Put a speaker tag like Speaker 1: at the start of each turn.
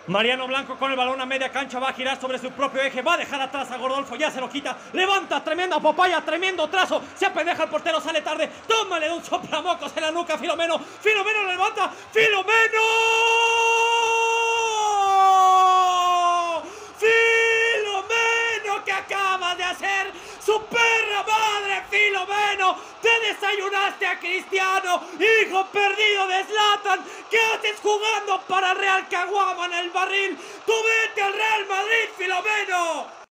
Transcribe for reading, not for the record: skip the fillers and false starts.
Speaker 1: Mariano Blanco con el balón a media cancha, va a girar sobre su propio eje, va a dejar atrás a Gordolfo, ya se lo quita, levanta, tremenda papaya, tremendo trazo, se apendeja el portero, sale tarde, tómale de un soplamocos en la nuca, Filomeno, Filomeno levanta, Filomeno, Filomeno, ¿qué acabas de hacer? Su perra madre, Filomeno, te desayunaste a Cristiano, hijo perdido de Zlatan. ¿Qué haces jugando para Real Caguama en el barril? Tú vete al Real Madrid, Filomeno.